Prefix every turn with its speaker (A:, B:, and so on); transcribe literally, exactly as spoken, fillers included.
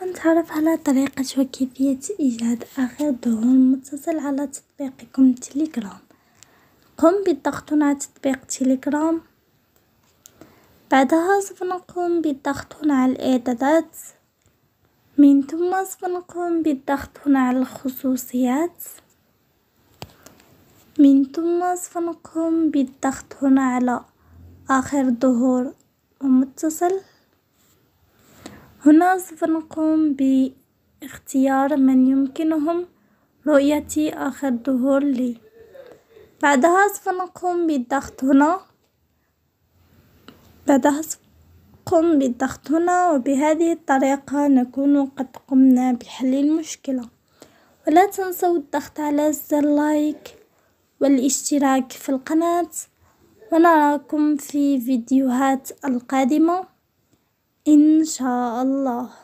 A: سوف نتعرف على طريقة وكيفية إيجاد آخر ظهور متصل على تطبيقكم تيليجرام. قم بالضغط على تطبيق تيليجرام. بعدها سوف نقوم بالضغط هنا على الإعدادات، من ثم سوف نقوم بالضغط هنا على الخصوصيات، من ثم سوف نقوم بالضغط هنا على آخر ظهور متصل. هنا سوف نقوم باختيار من يمكنهم رؤية آخر ظهور لي. بعدها سوف نقوم بالضغط هنا بعدها سوف نقوم بالضغط هنا وبهذه الطريقة نكون قد قمنا بحل المشكلة. ولا تنسوا الضغط على زر لايك والاشتراك في القناة، ونراكم في فيديوهات القادمة إن شاء الله.